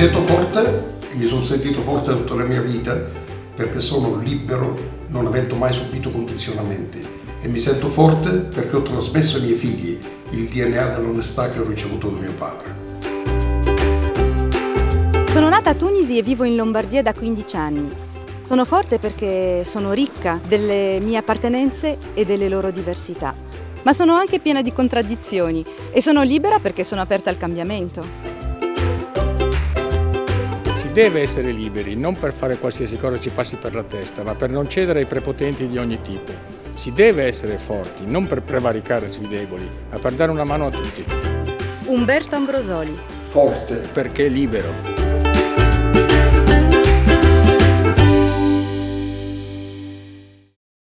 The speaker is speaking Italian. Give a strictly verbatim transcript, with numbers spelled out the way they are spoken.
sento forte e mi sono sentito forte tutta la mia vita perché sono libero, non avendo mai subito condizionamenti. E mi sento forte perché ho trasmesso ai miei figli il D N A dell'onestà che ho ricevuto da mio padre. Sono nata a Tunisi e vivo in Lombardia da quindici anni. Sono forte perché sono ricca delle mie appartenenze e delle loro diversità. Ma sono anche piena di contraddizioni e sono libera perché sono aperta al cambiamento. Si deve essere liberi, non per fare qualsiasi cosa ci passi per la testa, ma per non cedere ai prepotenti di ogni tipo. Si deve essere forti, non per prevaricare sui deboli, ma per dare una mano a tutti. Umberto Ambrosoli. Forte. Perché libero.